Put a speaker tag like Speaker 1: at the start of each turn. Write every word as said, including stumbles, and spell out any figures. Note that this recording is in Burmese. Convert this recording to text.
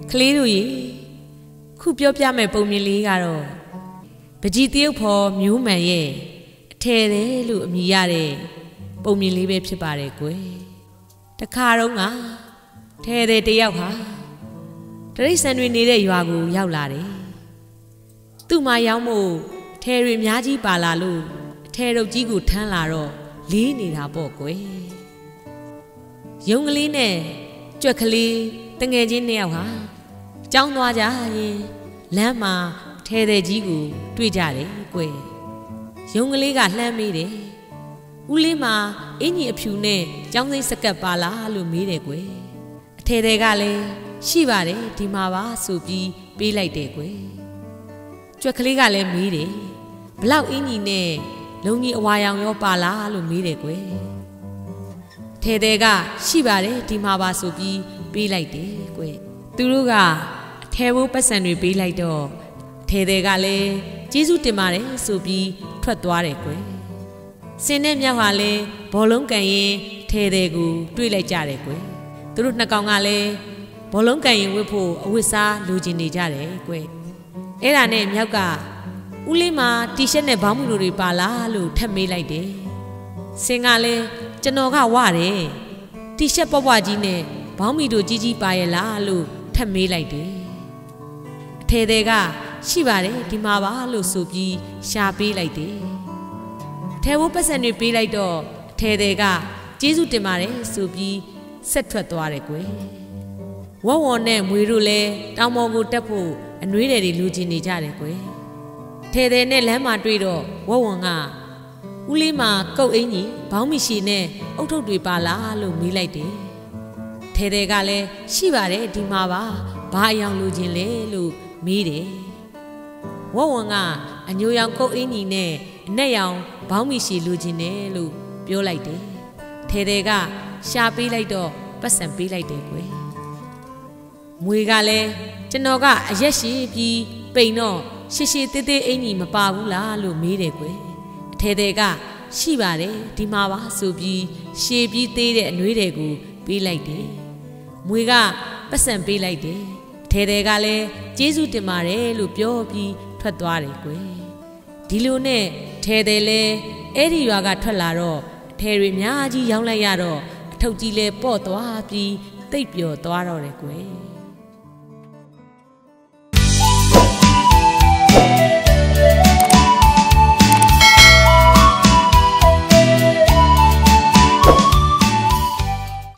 Speaker 1: ကလေးတို့ရေခုပြောပြမဲ့ပုံမြင်လေးကတော့ပကြီးတရုပ်ဖော်မျိုးမှန်ရဲ့အထယ်တယ်လို့အမည်ရတဲ့ပုံမြင်လေးပဲဖြစ်ပါတယ်ကွယ်တခါတော့ကထဲတယ်တယောက်ဟာတရိတ်ဆန်တွေနေတဲ့ရွာကိုရောက်လာတယ်သူ့မှာရောက်မို့ထဲတွေအများကြီးပါလာလို့အထဲရုပ်ကြီးကိုထမ်းလာတော့လေးနေတာပေါ့ကွယ်ရုံကလေးနဲ့ကြွက်ကလေးတငယ်ချင်းနှစ်ယောက်ဟာကျောင်းသွားကြရင်လမ်းမှာထဲတဲ့ကြီးကိုတွေ့ကြတယ်ကွယ်ရုံကလေးကလှမ်းမေးတယ်ဦးလေးမှာအင်ကြီးအဖြူနဲ့ကျောင်းစိမ့်စကတ်ပါလားလို့မေးတယ်ကွယ်အထဲတဲ့ကလည်းရှိပါတယ်ဒီမှာပါဆိုပြီးပေးလိုက်တယ်ကွယ်ကြွက်ကလေးကလည်းမေးတယ်ဘလောက်အင်ကြီးနဲ့လုံကြီးအဝါရောင်ရောပါလားလို့မေးတယ်ကွယ်ထဲတဲ့ကရှိပါတယ်ဒီမှာပါဆိုပြီးပေးလိုက်တယ်ကွယ်သူတို့ကအထဲဘိုးပတ်စံတွေပေးလိုက်တော့ထဲတဲ့ကလည်းကျေးဇူးတင်ပါတယ်ဆိုပြီးထွက်သွားတယ်ကွယ်စင်တဲ့မြောက်ဟာလည်းဘောလုံးကန်ရင်ထဲတဲ့ကိုတွေ့လိုက်ကြတယ်ကွယ်သူတို့နှစ်ကောင်ကလည်းဘောလုံးကန်ရင်ဝတ်ဖို့အဝတ်စားလိုချင်နေကြတယ်ကွယ်အဲ့ဒါနဲ့မြောက်ကဦးလေးမှာတီရှပ်နဲ့ဘောင်းမူလိုတွေပါလားလို့ထပ်မေးလိုက်တယ်စင်ကလည်းကျွန်တော်ကဝတယ်တီရှပ်ပွားပွားကြီးနဲ့ဘောင်းမီတို့ကြီးကြီးပါရဲ့လားလို့ထပ်မေးလိုက်တယ်အထဲတဲ့ကရှိပါတယ်ဒီမှာပါလို့ဆိုပြီးရှာပေးလိုက်တယ်အထဲဘိုးပတ်စံတွေပေးလိုက်တော့အထဲတဲ့ကကျေးဇူးတင်ပါတယ်ဆိုပြီးဆက်ထွက်သွားတယ်ကွယ်ဝဝနဲ့မွေတို့လည်းတောင်ပေါ်ကိုတက်ဖို့အနှွေးတယ်တွေလူချင်နေကြတယ်ကွယ်ထဲတဲ့နဲ့လမ်းမှာတွေ့တော့ဝဝကဦးလေးမှာကုတ်အင်းကြီးဘောင်းမီရှည်နဲ့အုတ်ထုတ်တွေပါလားလို့မေးလိုက်တယ်ထဲတဲ့ကလည်းရှိပါတယ်ဒီမှာပါဘာအယောင်လူချင်လဲလို့မေးတယ်ဝဝကအညိုရောင်ကုတ်အင်းကြီးနဲ့အနက်ရောင်ဘောင်းမီရှည်လူချင်တယ်လို့ပြောလိုက်တယ်ထဲတဲ့ကရှာပေးလိုက်တော့ပတ်စံပေးလိုက်တယ်ကွယ်မွေကလည်းကျွန်တော်ကအရက်ရှိပြီးပိန်တော့ရှည်ရှည်သေးသေးအင်းကြီးမပါဘူးလားလို့မေးတယ်ကွယ်အထဲတဲ့ကရှိပါတယ်ဒီမှာပါဆိုပြီးရှည်ပြီးသေးတဲ့အနှွေးတွေကိုပေးလိုက်တယ်မွေကပတ်စံပေးလိုက်တယ်အထဲတဲ့ကလည်းကျေးဇူးတင်ပါတယ်လို့ပြောပြီးထွက်သွားတယ်ကွယ်ဒီလိုနဲ့ထဲတဲ့လဲအဲ့ဒီရွာကထွက်လာတော့အထဲတွေအများကြီးရောင်းလိုက်ရတော့အထုပ်ကြီးလဲပေါ့သွားပြီးတိတ်ပျော်သွားတော့တယ်ကွယ်